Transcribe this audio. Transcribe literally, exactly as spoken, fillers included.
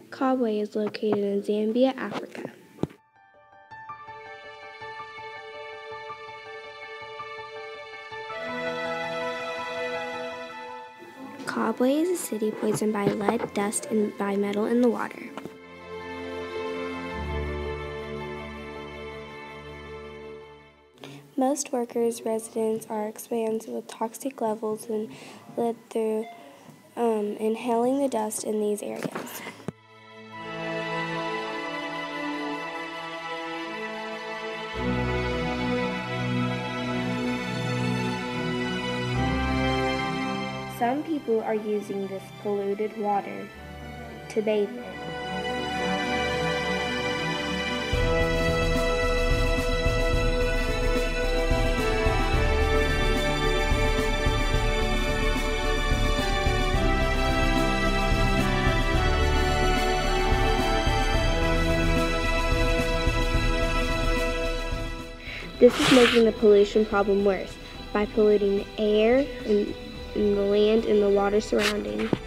Kabwe is located in Zambia, Africa. Kabwe is a city poisoned by lead, dust, and by metal in the water. Most workers' residents are exposed with toxic levels and lead through um, inhaling the dust in these areas. Some people are using this polluted water to bathe in. This is making the pollution problem worse by polluting the air and, and the land and the water surrounding.